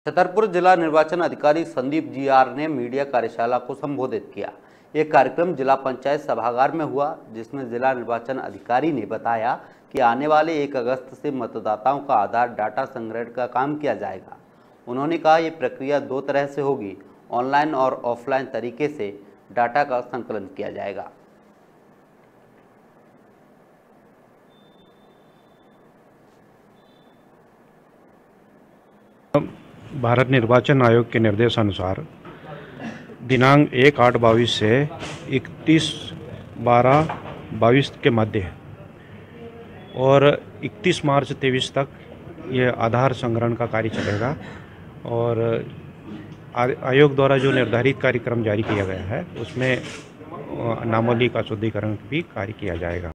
छतरपुर जिला निर्वाचन अधिकारी संदीप जीआर ने मीडिया कार्यशाला को संबोधित किया। ये कार्यक्रम जिला पंचायत सभागार में हुआ, जिसमें जिला निर्वाचन अधिकारी ने बताया कि आने वाले 1 अगस्त से मतदाताओं का आधार डाटा संग्रहण का काम किया जाएगा। उन्होंने कहा ये प्रक्रिया 2 तरह से होगी, ऑनलाइन और ऑफलाइन तरीके से डाटा का संकलन किया जाएगा। भारत निर्वाचन आयोग के निर्देशानुसार दिनांक 1/8/22 से 31/12/22 के मध्य और 31 मार्च 23 तक ये आधार संग्रहण का कार्य चलेगा और आयोग द्वारा जो निर्धारित कार्यक्रम जारी किया गया है उसमें नामावली का शुद्धिकरण भी कार्य किया जाएगा।